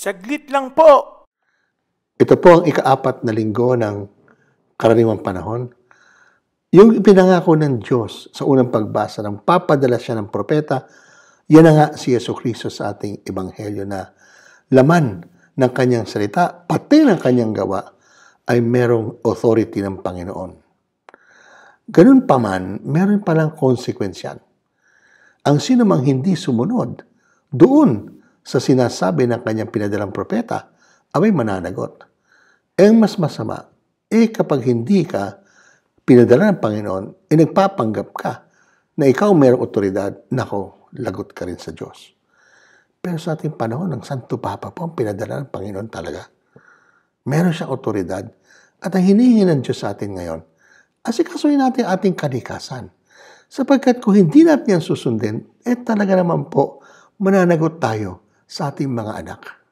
Saglit lang po. Ito po ang ika-4 na linggo ng karaniwang panahon. Yung ipinangako ng Diyos sa unang pagbasa ng papadala siya ng propeta, yan na nga si Jesucristo sa ating ebanghelyo na laman ng kanyang salita, pati ng kanyang gawa, ay merong authority ng Panginoon. Ganun pa man, meron palang konsekwensyan. Ang sino mang hindi sumunod doon sa sinasabi ng kanyang pinadalang propeta, abay mananagot. Ang mas masama, kapag hindi ka pinadala ng Panginoon, nagpapanggap ka na ikaw mayroong otoridad, nako, lagot ka rin sa Diyos. Pero sa ating panahon, ng Santo Papa po ang pinadala ng Panginoon talaga. Meron siyang otoridad at ang hinihingi ng Diyos sa atin ngayon, asikasuhin natin ating kalikasan. Sapagkat kung hindi natin yan susundin, talaga naman po mananagot tayo sa ating mga anak.